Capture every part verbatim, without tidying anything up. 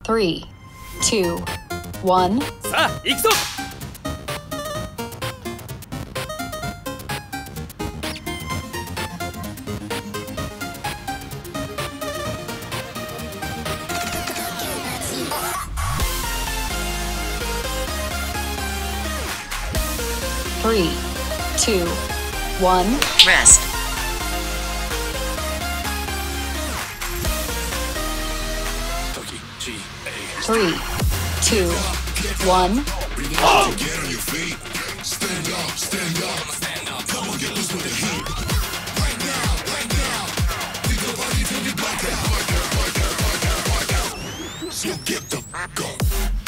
Three, two, one. さあ、行くぞ。 Three, two, one. Rest. Three, two, one. Get on your feet. Stand up, stand up. Stand up. Come on, get loose with the heat. Right now, right now. Pick your body till you black out. Black out, black out, black out, black out. So get the fuck up.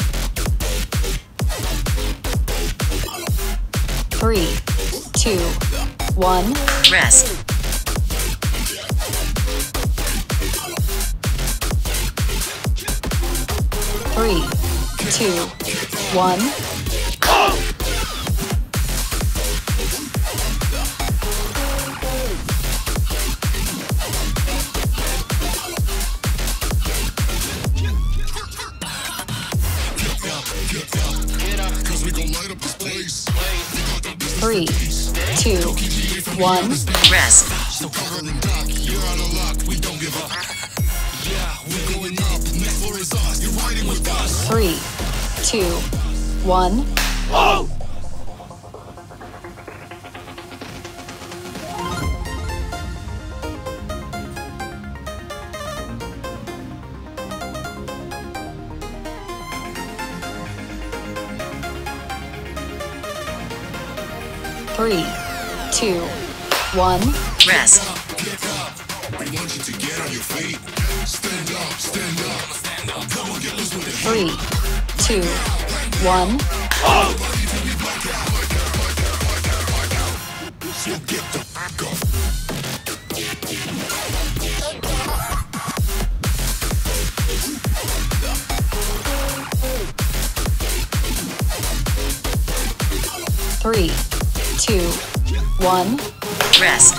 Three, two, one. Rest. Three, two, one. Three, two, one. Rest. Three, two, one. Three, two, one. Rest. Three, two, one. Three, two, one. Rest.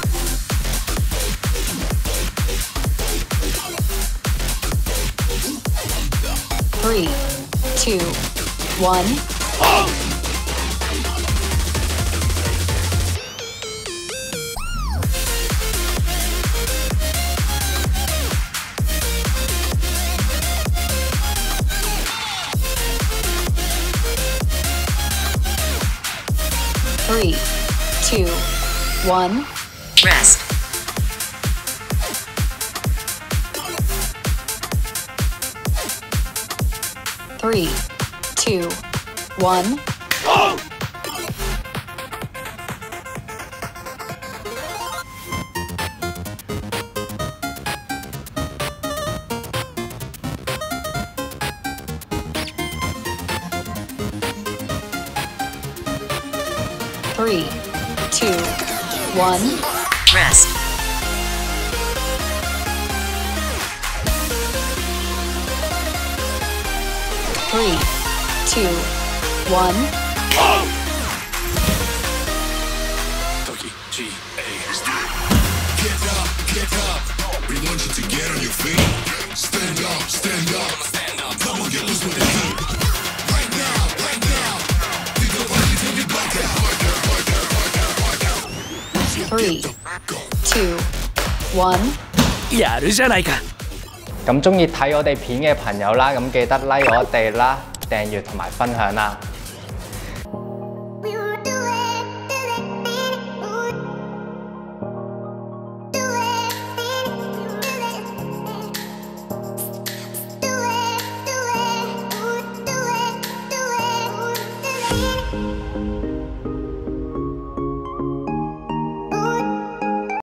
Three, two, one. Three, two, one. Rest. Three, two, one. Three, two, one. Rest. Three, two, one. Get up, get up. We want you to get on your feet. Stand up, stand up. Stand up. Come on, get loose with the heat. Right now, right now. Pick your body till you black out. Black out, black out, black out, black out. Three, two, one. やるじゃないか。 咁中意睇我哋片嘅朋友啦，咁記得 like 我哋啦、訂閱同埋分享啦。 Do it.